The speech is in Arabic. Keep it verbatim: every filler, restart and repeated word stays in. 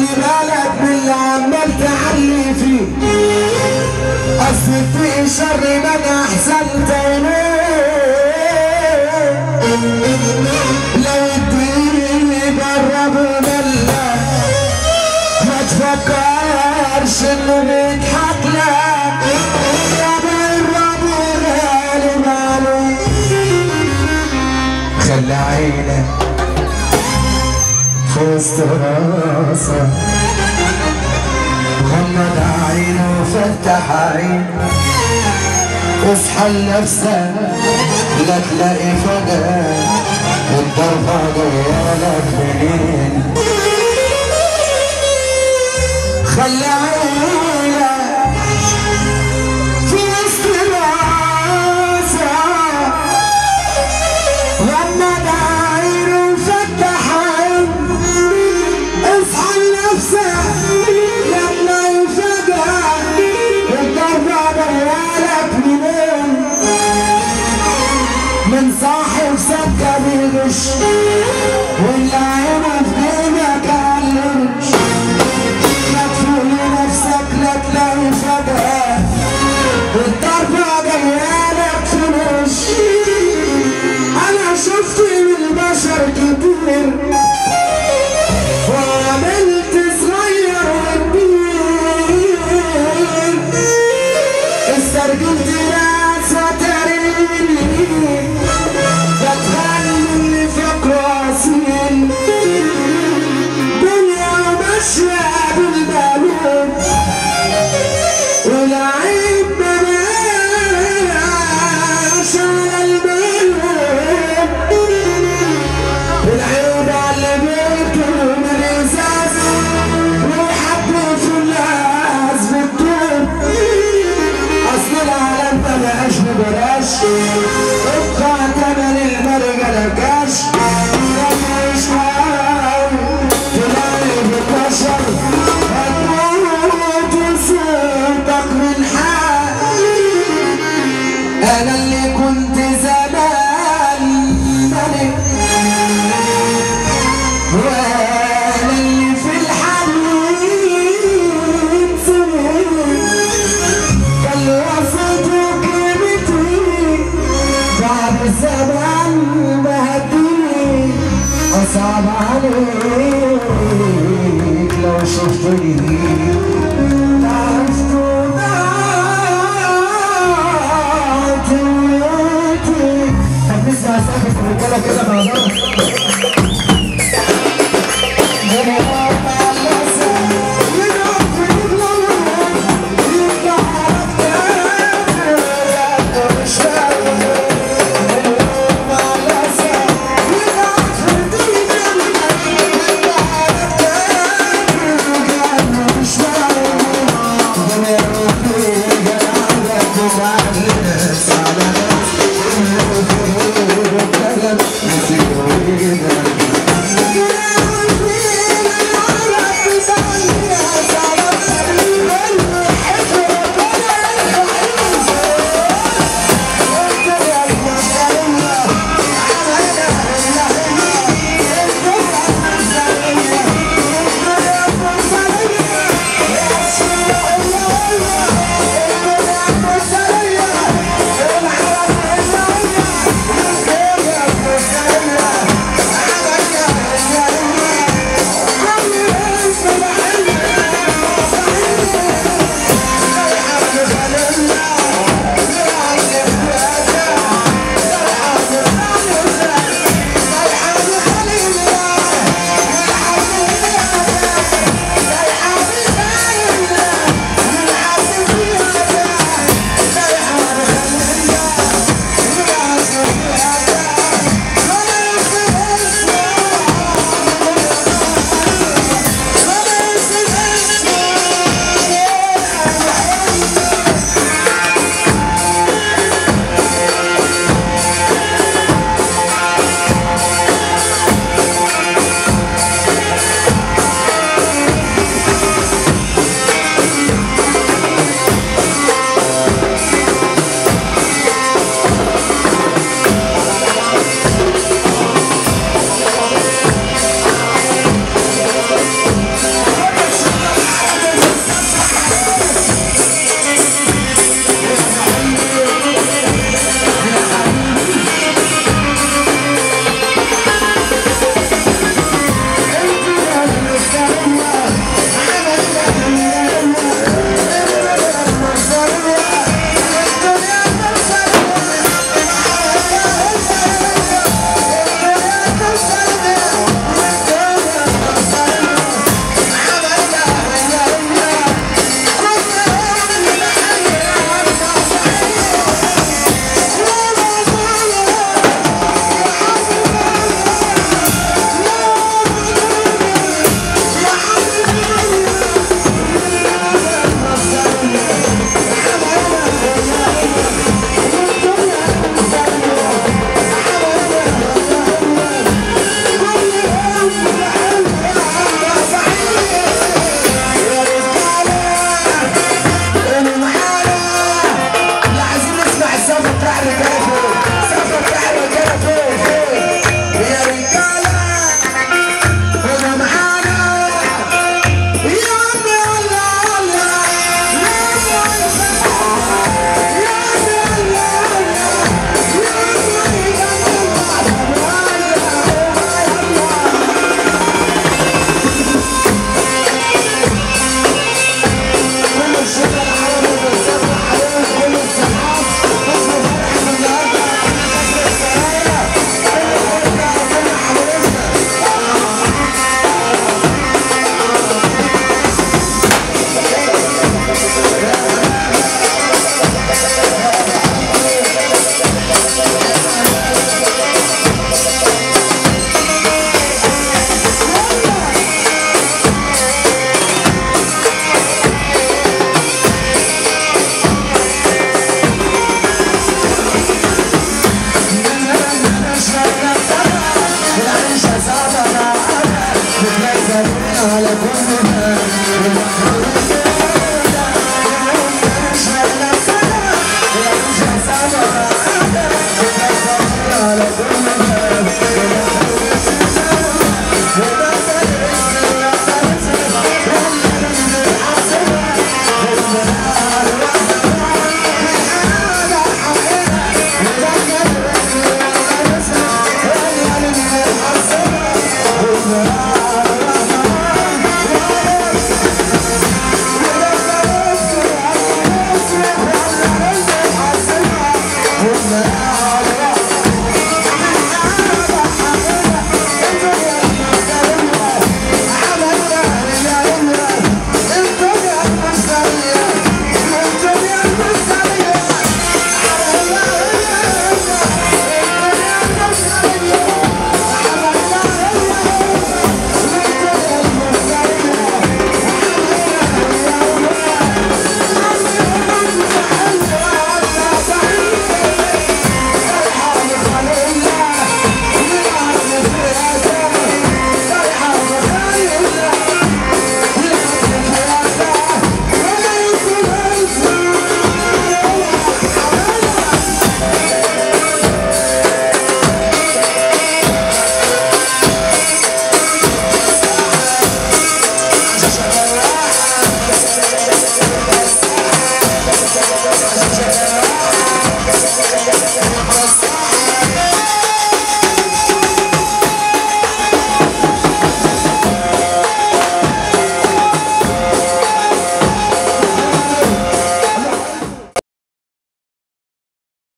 خلي بالك من اللي عمال تعلي فيه، اصل في شر من احسنت اليه. لو الدين جرب ملا ما تفكرش انه بيضحك لك، يا بالرب غالب عليك. خلي عينك في وسط راسك، غمض عينه وفتح عينه، اصحى لنفسك لا تلاقي فجأة الضربة جايالك منين. خلي عينك في وسط راسك، غمض عينه وفتح عينه، اصحى لنفسك لا تلاقي فجأة الضربة جايالك منين. من صاحب سكة بيغش واللي عينه في جيبك علمش، لا تفوق لنفسك لا تلاقي فجأة الضربة جايالك في الوش. أنا شفت من البشر كتير وعملت صغير وكبير، استرجلت ناس وتريني بتغني اللي فكره أصيل، دنيا ماشية بالبالون والعيب مبقاش على البالون، العيب على اللي بيركنوا من الإزاز ويحبوا في الناس بالطول. أصل العالم مبقاش ببلاش، ابقى تمن المرجلة كاش. مش معاي تلاقي بالبشر هتموت وصوتك من حق. أنا اللي كنت زمان ملك وأنا اللي في الحنين سنين، اللي وصلته قيمتي بعد الزمان بهديني. أصعب عليك لو شفتني